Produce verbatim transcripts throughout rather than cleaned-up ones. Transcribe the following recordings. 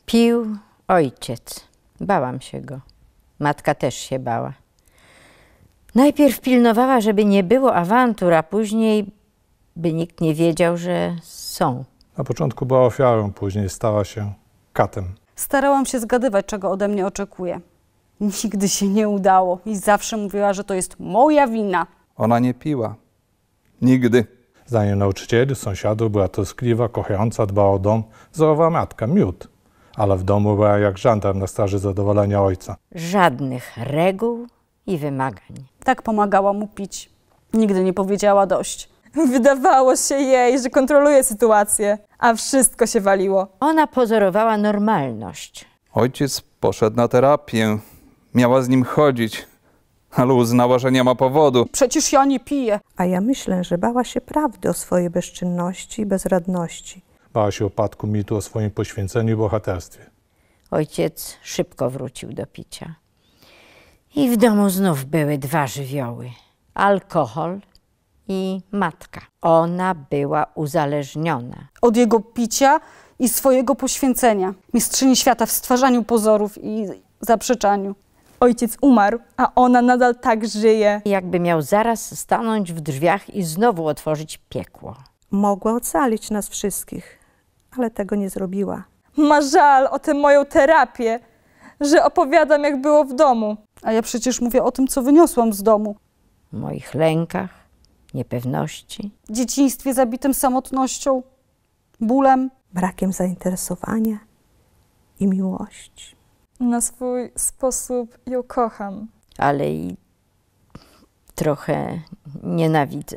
Pił ojciec. Bałam się go. Matka też się bała. Najpierw pilnowała, żeby nie było awantur, a później, by nikt nie wiedział, że są. Na początku była ofiarą, później stała się katem. Starałam się zgadywać, czego ode mnie oczekuje. Nigdy się nie udało i zawsze mówiła, że to jest moja wina. Ona nie piła. Nigdy. Zdaniem nauczycieli, sąsiadów była troskliwa, kochająca, dbała o dom, wzorowa matka, miód. Ale w domu była jak żandar na straży zadowolenia ojca. Żadnych reguł i wymagań. Tak pomagała mu pić. Nigdy nie powiedziała dość. Wydawało się jej, że kontroluje sytuację, a wszystko się waliło. Ona pozorowała normalność. Ojciec poszedł na terapię. Miała z nim chodzić, ale uznała, że nie ma powodu. Przecież ja nie piję. A ja myślę, że bała się prawdy o swojej bezczynności i bezradności. Bała się upadku mitu o swoim poświęceniu i bohaterstwie. Ojciec szybko wrócił do picia. I w domu znów były dwa żywioły. Alkohol i matka. Ona była uzależniona. Od jego picia i swojego poświęcenia. Mistrzyni świata w stwarzaniu pozorów i zaprzeczaniu. Ojciec umarł, a ona nadal tak żyje. Jakby miał zaraz stanąć w drzwiach i znowu otworzyć piekło. Mogła ocalić nas wszystkich, ale tego nie zrobiła. Ma żal o tę moją terapię, że opowiadam, jak było w domu. A ja przecież mówię o tym, co wyniosłam z domu. W moich lękach, niepewności. Dzieciństwie zabitym samotnością, bólem. Brakiem zainteresowania i miłości. Na swój sposób ją kocham. Ale i trochę nienawidzę.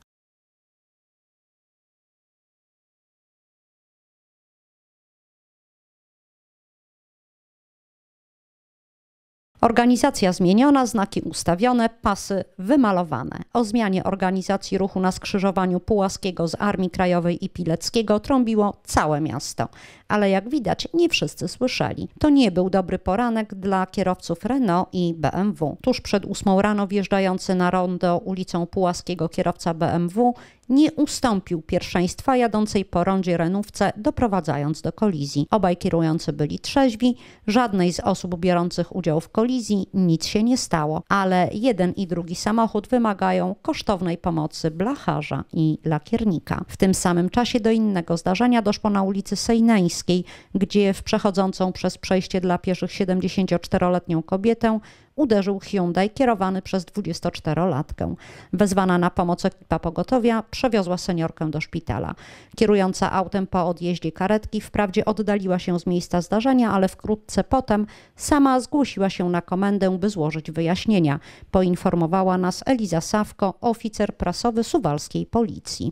Organizacja zmieniona, znaki ustawione, pasy wymalowane. O zmianie organizacji ruchu na skrzyżowaniu Pułaskiego z Armii Krajowej i Pileckiego trąbiło całe miasto. Ale jak widać, nie wszyscy słyszeli. To nie był dobry poranek dla kierowców Renault i B M W. Tuż przed ósmą rano wjeżdżający na rondo ulicą Pułaskiego kierowca B M W nie ustąpił pierwszeństwa jadącej po rondzie Renówce, doprowadzając do kolizji. Obaj kierujący byli trzeźwi, żadnej z osób biorących udział w kolizji nic się nie stało, ale jeden i drugi samochód wymagają kosztownej pomocy blacharza i lakiernika. W tym samym czasie do innego zdarzenia doszło na ulicy Sejneńskiej, gdzie w przechodzącą przez przejście dla pieszych siedemdziesięcioczteroletnią kobietę uderzył Hyundai kierowany przez dwudziestoczterolatkę. Wezwana na pomoc ekipa pogotowia przewiozła seniorkę do szpitala. Kierująca autem po odjeździe karetki wprawdzie oddaliła się z miejsca zdarzenia, ale wkrótce potem sama zgłosiła się na komendę, by złożyć wyjaśnienia. Poinformowała nas Eliza Sawko, oficer prasowy suwalskiej policji.